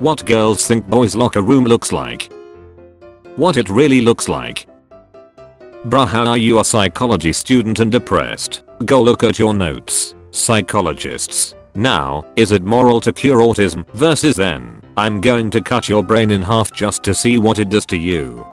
What girls think boys' locker room looks like. What it really looks like. Bruh, how are you a psychology student and depressed? Go look at your notes, psychologists. Now, is it moral to cure autism versus then, I'm going to cut your brain in half just to see what it does to you.